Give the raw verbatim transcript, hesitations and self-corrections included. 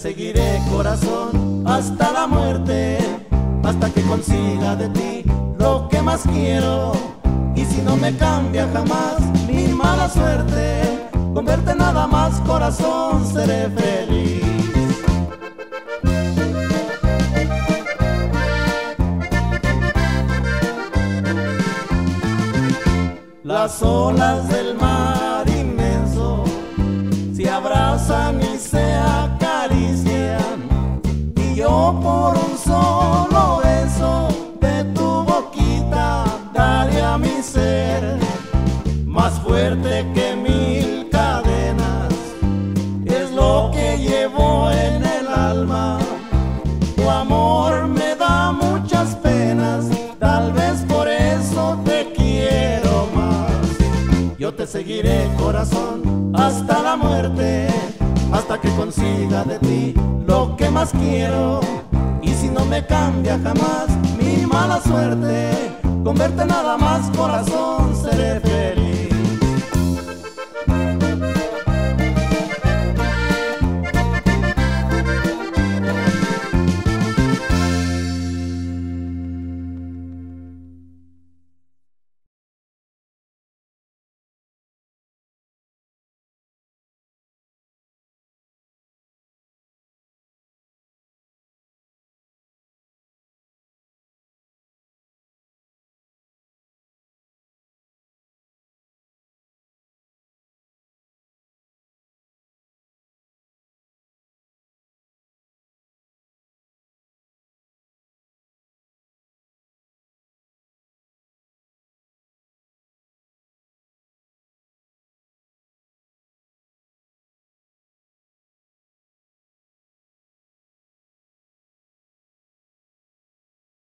seguiré, corazón, hasta la muerte, hasta que consiga de ti lo que más quiero. Y si no me cambia jamás mi mala suerte, con verte nada más, corazón, seré feliz. Las olas del mar inmenso se abrazan y se acarician, y yo por un solo beso de tu boquita daría mi ser. Más fuerte que mil cadenas es lo que llevo en el alma. Tu amor me da muchas penas, tal vez por eso te quiero más. Yo te seguiré, corazón, hasta la muerte, hasta que consiga de ti lo que más quiero. Y si no me cambia jamás mi mala suerte, con verte nada más, corazón, seré feliz.